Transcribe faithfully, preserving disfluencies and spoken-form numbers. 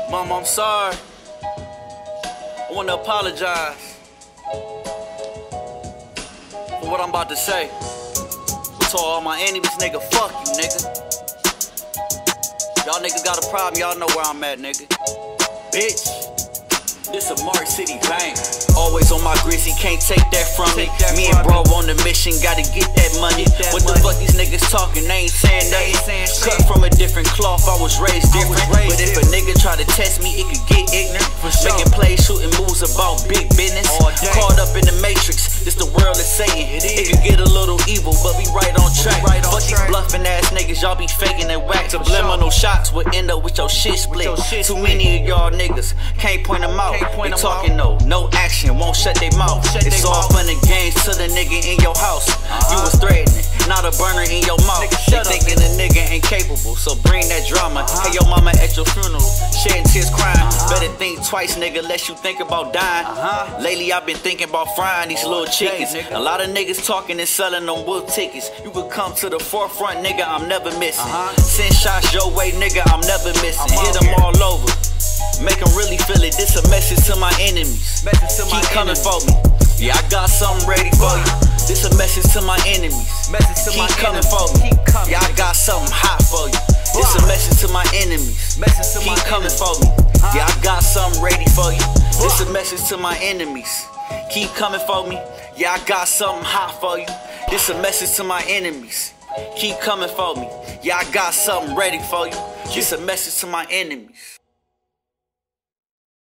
Mom, I'm sorry. I want to apologize for what I'm about to say. But to all my enemies, nigga, fuck you, nigga. Y'all niggas got a problem, y'all know where I'm at, nigga. Bitch. This a Mark City bang. Always on my grizzy, can't take that from me. Me and bro on the mission, gotta get that money. What the fuck these niggas talking? They ain't saying nothing. Cut from a different cloth, I was raised different. But if a nigga try to test me, it could get ignorant. Making plays, shooting moves about big business. Caught up in the matrix, this the world of Satan. It could get a little evil, but we right on track. Fuck these bluffing ass niggas, y'all be faking and whack. Subliminal shots would end up with your shit split. Too many of y'all niggas, can't point them out. They talking no, no action, won't shut they mouth. It's all fun and games to the nigga in your house. You was threatening, not a burner in your mouth. They thinking the nigga ain't capable, so bring that drama. Hey, your mama at your funeral, shedding tears crying. Better think twice, nigga, lest you think about dying. Lately I've been thinking about frying these little chickens. A lot of niggas talking and selling them wolf tickets. You could come to the forefront, nigga, I'm never missing. Send shots your way, nigga, I'm never missing. Hit them all over, make them really feel it. This a message to my enemies. Keep coming for me. Yeah, I got something ready for you. This a message to my enemies. Keep coming for me. Yeah, I got something hot for you. This a message to my enemies. Keep coming for me. Yeah, I got something ready for you. This a message to my enemies. Keep coming for me. Yeah, I got something hot for you. This a message to my enemies. Keep coming for me. Yeah, I got something ready for you. This a message to my enemies.